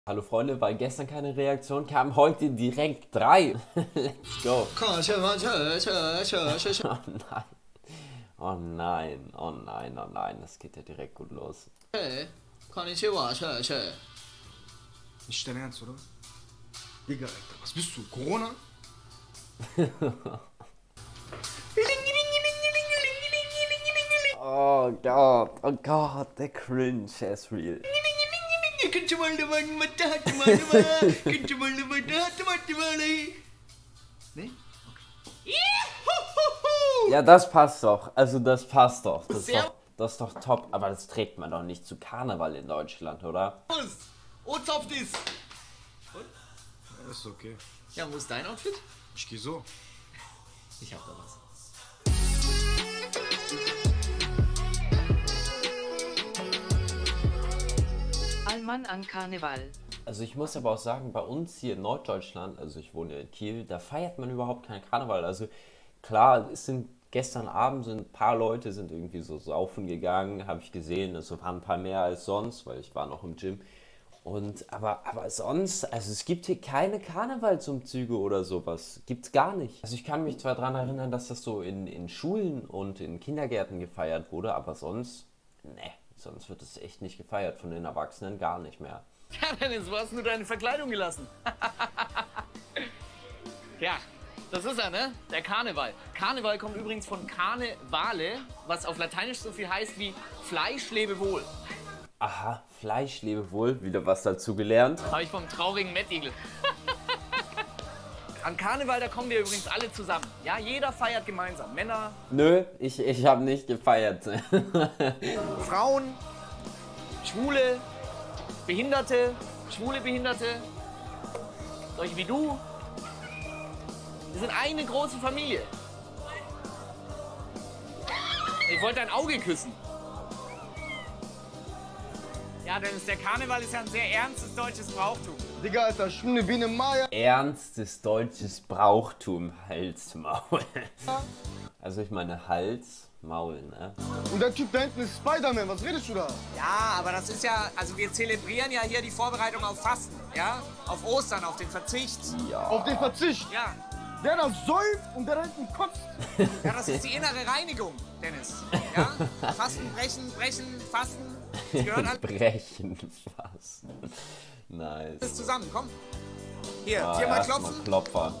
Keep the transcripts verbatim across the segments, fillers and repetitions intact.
Hallo Freunde, weil gestern keine Reaktion kam, heute direkt drei. Let's go. Oh nein, oh nein, oh nein, oh nein, das geht ja direkt gut los. Nicht dein Ernst, oder? Digga, Alter, was bist du? Corona? Oh Gott, oh Gott, der Cringe ist real. Nee? Ja, das passt doch. Also das passt doch. Das ist doch, das ist doch top. Aber das trägt man doch nicht zu Karneval in Deutschland, oder? Und auf dies. Ja, ist okay. Ja, wo ist dein Outfit? Ich geh so. Ich hab da was. Allmann an Karneval. Also ich muss aber auch sagen, bei uns hier in Norddeutschland, also ich wohne in Kiel, da feiert man überhaupt keinen Karneval. Also klar, es sind gestern Abend sind ein paar Leute sind irgendwie so saufen gegangen, habe ich gesehen. Es waren ein paar mehr als sonst, weil ich war noch im Gym. Und aber, aber sonst, also es gibt hier keine Karnevalsumzüge oder sowas. Gibt's gar nicht. Also ich kann mich zwar daran erinnern, dass das so in, in Schulen und in Kindergärten gefeiert wurde, aber sonst, ne, sonst wird es echt nicht gefeiert von den Erwachsenen, gar nicht mehr. Ja, Dennis, wo hast du deine Verkleidung gelassen? Ja, das ist er, ne? Der Karneval. Karneval kommt übrigens von Carnevale, was auf Lateinisch so viel heißt wie Fleisch lebe wohl. Aha, Fleisch lebe wohl, wieder was dazu gelernt. Habe ich vom traurigen Mettigel. An Karneval, da kommen wir übrigens alle zusammen. Ja, jeder feiert gemeinsam. Männer, Nö, ich, ich habe nicht gefeiert. Frauen, Schwule, Behinderte, schwule Behinderte, solche wie du. Wir sind eine große Familie. Ich wollte dein Auge küssen. Ja, denn der Karneval ist ja ein sehr ernstes deutsches Brauchtum. Digga, Alter, schwimmen wie eine Maya. Ernstes deutsches Brauchtum, Hals, Maul. Also ich meine Hals, Maul, ne? Und der Typ da hinten ist Spider-Man, was redest du da? Ja, aber das ist ja, also wir zelebrieren ja hier die Vorbereitung auf Fasten, ja? Auf Ostern, auf den Verzicht. Ja. Auf den Verzicht. Ja, Der da säuft und der da hinten kotzt. ja, das ist die innere Reinigung, Dennis. Ja? Fasten, brechen, brechen, fasten. Das gehört alles Brechen, fassen. Nice. zusammen, komm. Hier, Ah, viermal erstmal klopfen. Klopfer.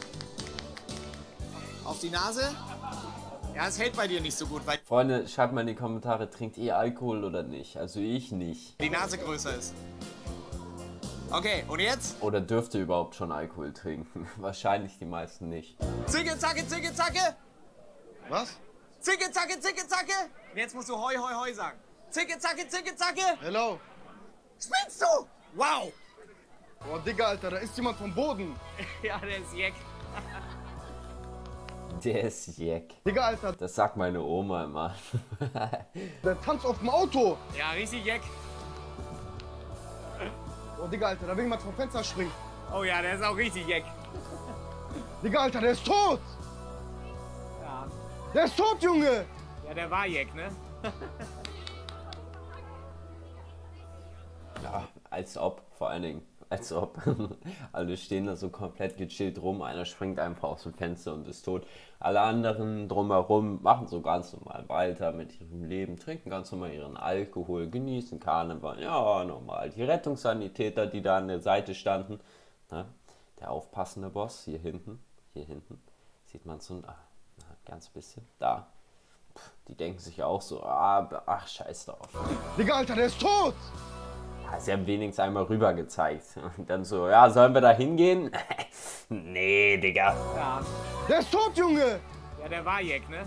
Auf die Nase. Ja, es hält bei dir nicht so gut, weil Freunde, schreibt mal in die Kommentare, trinkt ihr Alkohol oder nicht? Also ich nicht. die Nase größer ist. Okay, und jetzt? Oder dürft ihr überhaupt schon Alkohol trinken? Wahrscheinlich die meisten nicht. Zicke, zacke, zicke, zacke. Was? Zicke, zacke, zicke, zacke. Und jetzt musst du hoi, hoi, hoi sagen. Zicke, zacke, zicke, zacke. Hello. Spinnst du? Wow. Boah, Digga, Alter, da ist jemand vom Boden. Ja, der ist Jack. Der ist Jack. Digga, Alter, Das sagt meine Oma immer. der tanzt auf dem Auto. Ja, richtig Jack. Boah, Digga, Alter, da will jemand vom Fenster springen. Oh ja, der ist auch richtig Jack. Digga, Alter, der ist tot. Ja. Der ist tot, Junge. Ja, der war Jack, ne? Ja, als ob, vor allen Dingen, als ob. Alle stehen da so komplett gechillt rum, einer springt einfach aus dem Fenster und ist tot. Alle anderen drumherum machen so ganz normal weiter mit ihrem Leben, trinken ganz normal ihren Alkohol, genießen Karneval, ja, normal. Die Rettungssanitäter, die da an der Seite standen, ne? Der aufpassende Boss, hier hinten, hier hinten, sieht man so ein, ah, ganz bisschen, da. Die denken sich auch so, ah, ach, scheiß drauf. Digga, Alter, der ist tot. Ja, sie haben wenigstens einmal rüber gezeigt. Und dann so, ja, sollen wir da hingehen? Nee, Digga. Ja. Der ist tot, Junge. Ja, der war Jack, ne?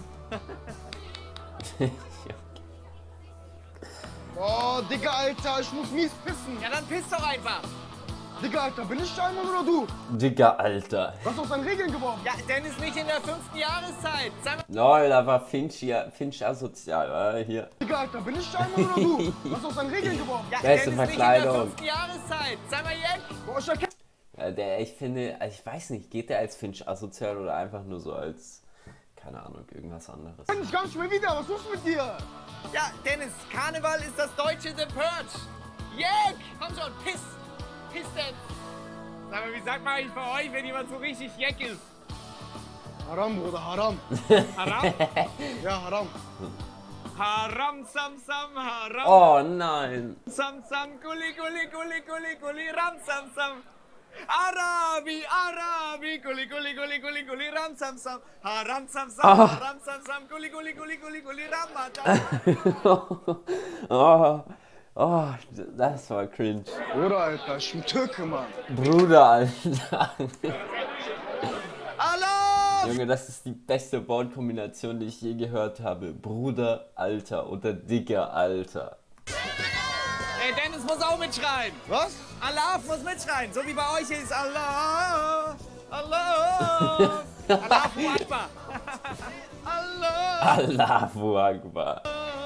Oh, Digga, Alter, ich muss mies pissen. Ja, dann piss doch einfach. Digga, Alter, bin ich der Einmann oder du? Digga, Alter. Du hast aus deinen Regeln geworfen. Ja, Dennis nicht in der fünften Jahreszeit. Sag mal. Lol, da war Finch hier, Finch asozial, äh, hier. Digga, Alter, bin ich der Einmann oder du? Du hast aus deinen Regeln geworfen. Ja, Beste Dennis nicht in der Verkleidung. fünften Jahreszeit. Sag mal, Jack. Boah, ich erkenne Ja, der, ich finde, also ich weiß nicht, geht der als Finch asozial oder einfach nur so als, keine Ahnung, irgendwas anderes? dich gar nicht mehr wieder. Was ist los mit dir? Ja, Dennis, Karneval ist das deutsche The Purge. Jack, komm schon, piss. sagt man eigentlich bei euch, wenn jemand so richtig jeck ist? Haram, Bruder, Haram. Haram? Ja, Haram. Haram, sam, sam, haram. Oh nein. Sam, sam, gulli, gulli, gulli, gulli, gulli, ram, sam, sam. Arabi, Arabi, gulli, gulli, gulli, gulli, gulli, ram, sam, sam. Haram, sam, sam, Ah. haram, sam, sam, gulli, gulli, gulli, gulli, gulli, ramadan. Oh, oh, das war cringe. Bruder, Alter, ich bin Türke, Mann. Bruder, Alter. Allah! Junge, das ist die beste Wortkombination, die ich je gehört habe. Bruder, Alter oder Digger, Alter. Ey, Dennis muss auch mitschreien. Was? Allah muss mitschreien, so wie bei euch ist Allah. Allah. Allahu Akbar. Allah. Allahu Akbar.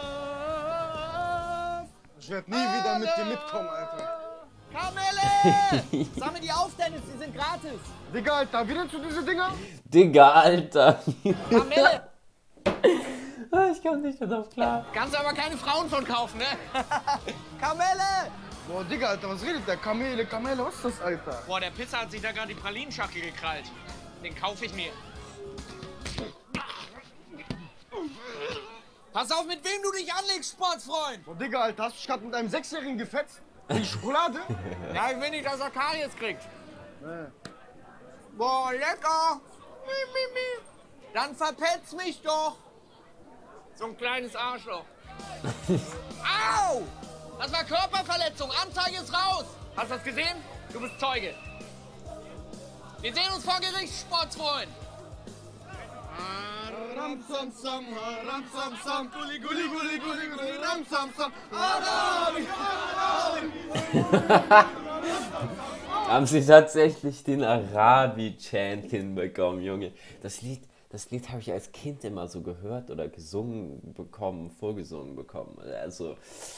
Ich werd nie wieder mit dir mitkommen, Alter. Kamele! Sammel die auf, Dennis, die sind gratis. Digga, Alter, wie nennst du diese Dinger? Digger, Alter. Kamele! Ah, ich komme nicht darauf klar. Kannst aber keine Frauen von kaufen, ne? Kamele! Boah, Digga, Alter, was redet der? Kamele, Kamele, was ist das, Alter? Boah, der Pisser hat sich da gerade die Pralinschachtel gekrallt. Den kaufe ich mir. Pass auf, mit wem du dich anlegst, Sportsfreund! Boah, Digga, Alter, hast du dich gerade mit einem Sechsjährigen gefetzt? Die Schokolade? Ja, ich will nicht, dass er Karies kriegt. Nee. Boah, lecker! Mi, mi, mi. Dann verpetz mich doch! So ein kleines Arschloch. Au! Das war Körperverletzung. Anzeige ist raus. Hast du das gesehen? Du bist Zeuge. Wir sehen uns vor Gericht, Sportsfreund. Ram, sam, sam, ram, sam, sam, gulli, gulli, gulli, gulli, gulli, ram, sam, sam, Haben sie tatsächlich den Arabi-Chant hinbekommen, Junge. Das Lied, das Lied habe ich als Kind immer so gehört oder gesungen bekommen, vorgesungen bekommen. Also,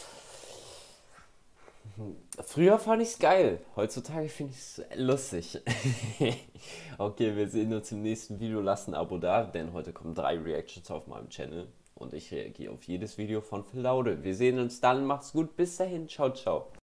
früher fand ich es geil, heutzutage finde ich es lustig. Okay, wir sehen uns im nächsten Video, lasst ein Abo da, denn heute kommen drei Reactions auf meinem Channel und ich reagiere auf jedes Video von Phil Laude. Wir sehen uns dann, macht's gut, bis dahin, ciao, ciao.